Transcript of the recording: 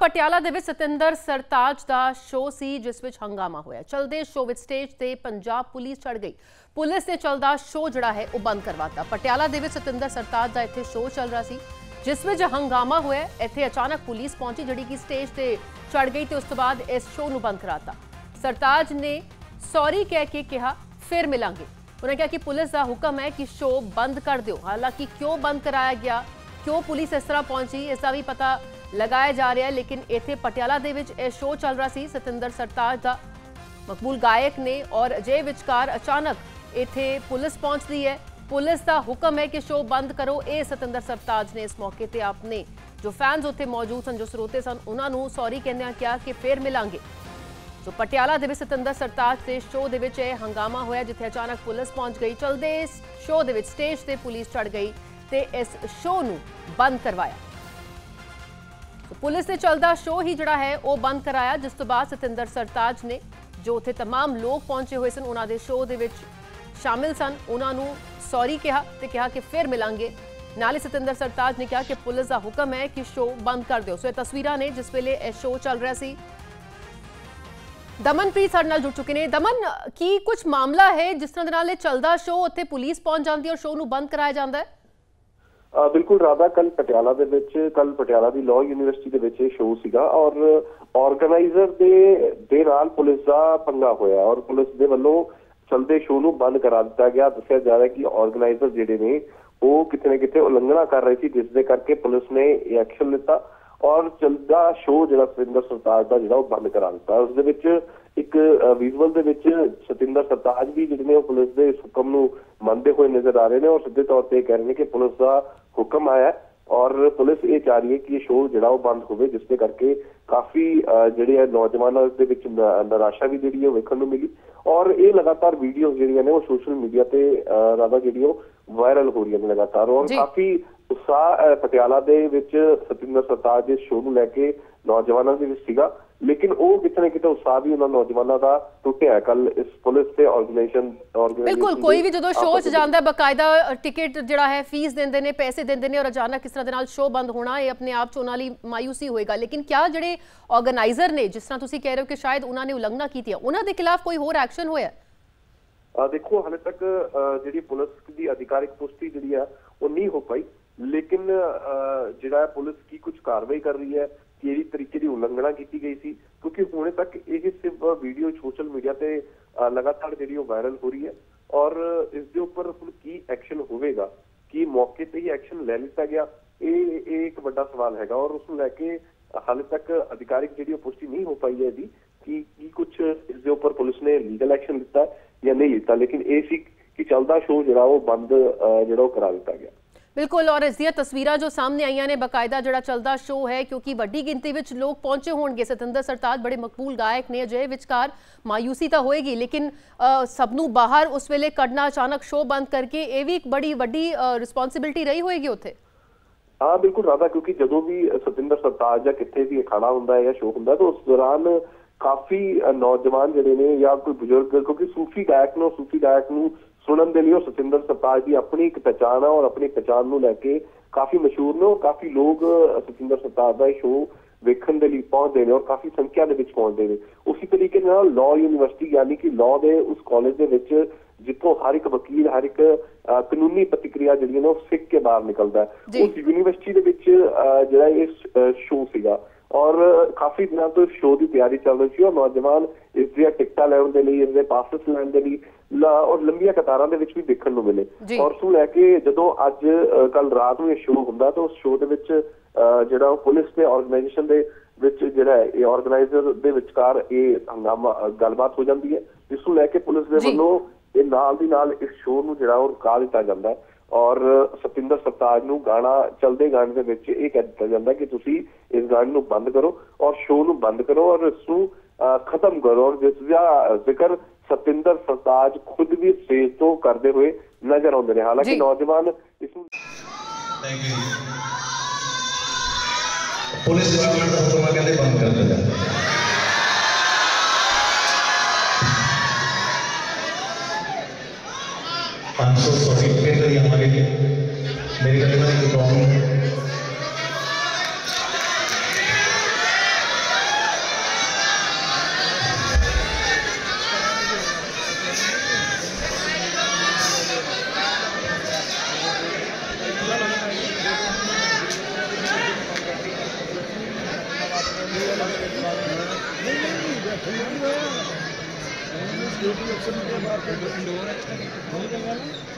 ਪਟਿਆਲਾ ਦੇ ਵਿੱਚ ਸਤਿੰਦਰ ਸਰਤਾਜ ਦਾ ਸ਼ੋਅ ਸੀ ਜਿਸ ਵਿੱਚ ਹੰਗਾਮਾ ਹੋਇਆ। ਚਲਦੇ ਸ਼ੋਅ ਵਿੱਚ ਸਟੇਜ ਤੇ ਪੰਜਾਬ ਪੁਲਿਸ ਚੜ ਗਈ। ਪੁਲਿਸ ਨੇ ਚਲਦਾ ਸ਼ੋਅ ਜਿਹੜਾ ਹੈ ਉਹ ਬੰਦ ਕਰਵਾਤਾ। ਪਟਿਆਲਾ ਦੇ ਵਿੱਚ ਸਤਿੰਦਰ ਸਰਤਾਜ ਦਾ ਇੱਥੇ ਸ਼ੋਅ ਚੱਲ ਰਿਹਾ ਸੀ ਜਿਸ ਵਿੱਚ ਹੰਗਾਮਾ ਹੋਇਆ। ਇੱਥੇ ਅਚਾਨਕ ਪੁਲਿਸ ਪਹੁੰਚੀ ਜਿਹੜੀ ਕਿ ਸਟੇਜ ਤੇ ਚੜ ਗਈ ਤੇ ਉਸ ਤੋਂ ਬਾਅਦ ਇਸ ਸ਼ੋਅ ਨੂੰ ਬੰਦ ਕਰਾਤਾ। ਸਰਤਾਜ ਨੇ ਸੌਰੀ ਕਹਿ ਕੇ ਕਿਹਾ ਫਿਰ ਮਿਲਾਂਗੇ। उन्होंने कहा कि पुलिस का हुक्म है कि शो बंद कर दो। हालांकि क्यों बंद कराया गया, क्यों पुलिस इस तरह पहुंची, इसका भी पता लगाया जा रहा है। लेकिन इत्थे पटियाला दे विच यह शो चल रहा सी सतिंदर सरताज दा, मकबूल गायक ने और अजय विचकार अचानक इत्थे पुलिस पहुंचती है। पुलिस का हुक्म है कि शो बंद करो। ये सतिंदर सरताज ने इस मौके पर अपने जो फैंस उत्थे मौजूद सन, जो स्रोते सन, उन्होंने सॉरी कहने कहा कि फिर मिलांगे। तो पटियाला दे विच सतिंदर सरताज के शो दे विच हंगामा होया जिथे अचानक पुलिस पहुंच गई। चलदे शो दे विच स्टेज ते पुलिस चढ़ गई ते इस शो नूं बंद करवाया। तो पुलिस ने चलदा शो ही जिहड़ा है वो बंद कराया जिस तो बाद सतिंदर सरताज ने जो उत्थे तमाम लोग पहुंचे हुए सन उन्हां दे शो दे विच शामिल सन उन्हां नूं सॉरी कहा ते कहा कि फिर मिलांगे। नाले सतिंदर सरताज ने कहा कि पुलिस का हुक्म है कि शो बंद कर दो। सो ये तस्वीरां ने जिस वेले यह शो चल रहा सी। दमनप्रीत साडे नाल जुड़ चुके हैं। दमन की कुछ मामला है जिस तरह दे नाल चलदा शो उत्थे पुलिस पहुंच जाती है और शो नूं बंद कराया जाता है? बिल्कुल राधा, कल पटियाला दी लॉ यूनिवर्सिटी दे विच शो सीगा और ऑर्गेनाइजर दे नाल पुलिस दा पंगा होया और पुलिस दे वल्लों चलदे शो नूं बंद करा दिता गया। दस्सिया जा रहा है कि ऑर्गेनाइजर जिहड़े ने वो किते ना किते उलंघना कर रहे थे जिस दे करके पुलिस ने एक्शन लिता और चलदा शो जिहड़ा सतिंदर सरताज का जिहड़ा बंद करा दिता। उस दे विच एक विजुअल दे विच सतिंदर सरताज भी जिहड़े ने पुलिस दे इस हुक्म नूं मनदे होए नजर आ रहे हैं और सीधे तौर पर कह रहे हैं कि पुलिस का हुक्म आया है और पुलिस ये चाह रही है कि ये शो जिहड़ा बंद होवे जिसके करके काफी जिहड़े है नौजवानों दे विच निराशा भी जिहड़ी है वेखण नूं मिली और ये लगातार वीडियो जिहड़ियां ने वो सोशल मीडिया ते राधा जिहड़ी वायरल हो रही है लगातार और काफी उत्साह पटियाला दे विच सतिंदर सरताज इस शो नूं लैके नौजवानों दे विच सीगा। लेकिन वो किते ना किते उत्साह भी उन्हां नौजवानों का टुटिया कल इस पुलिस ते ऑर्गेनाइजेशन बिल्कुल कोई भी जो शो च जांदा है बकायदा टिकट जिहड़ा है फीस देंदे ने पैसे देंदे ने और अचानक इस तरह दे नाल शो बंद होना ये अपने आप च उन्हां लई मायूसी होएगा। लेकिन क्या जिहड़े ऑर्गेनाइजर ने जिस तरह तुसीं कह रहे हो कि शायद उन्हां ने उलंघना कीती है उन्हां दे खिलाफ कोई होर एक्शन होया? देखो हाले तक जिहड़ी पुलिस की आधिकारिक पुष्टि जिहड़ी है वो नहीं हो पाई। लेकिन जिहड़ा पुलिस की कुछ कार्रवाई कर रही है कि तरीके की उलंघना की गई थी क्योंकि हुणे तक ये सिर्फ वीडियो सोशल मीडिया पे लगातार जी वायरल हो रही है और इसके ऊपर की एक्शन होगा कि मौके पर ही एक्शन ले लिया गया ये एक बड़ा सवाल है और उसको लैके हाले तक अधिकारिक जी पुष्टि नहीं हो पाई है जी कि कुछ इसके ऊपर पुलिस ने लीगल एक्शन लिता या नहीं लिता। लेकिन ये सी कि चलदा शो जिहड़ा वो बंद जिहड़ा करा दिता गया। बिल्कुल और इस तस्वीरां जो सामने आईयां ने बकायदा जिहड़ा चलदा शो है क्योंकि वड्डी गिनती विच लोग पहुंचे होणगे। सतिंदर सरताज बड़े मकबूल गायक ने, अजय विचकार मायूसी तो होएगी लेकिन सबनू बाहर उस वेले कढ़ना अचानक शो बंद करके ये भी एक बड़ी वड्डी रिस्पॉन्सिबिलिटी रही होएगी उत्थे। हाँ बिल्कुल राधा, क्योंकि जो भी सतिंदर सरताज या कितने भी अखाड़ा हुंदा है या शो हुंदा तो उस दौरान काफी नौजवान जिहड़े ने या कोई बुजुर्ग क्योंकि सूफी गायक नूं सुनन दे लिए सतिंदर सरताज की अपनी एक पहचान है और अपनी पहचान को लैके काफी मशहूर ने और काफी लोग सतिंदर सरताज का शो वेखण दे लिए पहुंचते हैं और काफी संख्या दे विच पहुंचते हैं। उसी तरीके नाल लॉ यूनिवर्सिटी यानी कि लॉ दे उस कॉलेज दे विच जितों हर एक वकील हर एक कानूनी प्रतिक्रिया जिहड़ी ने सिख के बाहर निकलता है उस यूनिवर्सिटी दे विच जिहड़ा ये शो सीगा और काफी दिनों तो शो की तैयारी चल रही थी और नौजवान इसदियां टिकटां लैण दे लई इसदे पासिस लैण दे लई और लंबिया कतारां दे विच भी देखण नूं मिले और उसनूं लैके जदों अज कल रात नूं शो हुंदा तो उस शो दे विच जिहड़ा पुलिस ते ऑर्गेनाइजेशन दे विच जिहड़ा है ऑर्गेनाइजर दे विचकार ये हंगामा गलबात हो जाती है जिसनूं लैके पुलिस दे वल्लों ये नाल दी नाल इस शो नूं जिहड़ा वो रुका दिता जांदा है और सतिंदर सरताज नूं गाना चलदे गाने दे विच ये कह दिता जांदा है कि तुसीं इस गाने नूं बंद करो और शो नूं बंद करो और इसनूं खत्म करो और जिसका जिक्र सतिंदर सरताज खुद भी स्टेज तो करते हुए नजर आते हैं। हालांकि नौजवान इसनूं पुलिस डिपार्टमेंट का हुक्म कहते बंद कर दिया। I'm so sorry मेरे हमारे लिए मेरी प्रॉब्लम सिक्योरिटी ऑप्शन के बाद इंडोर है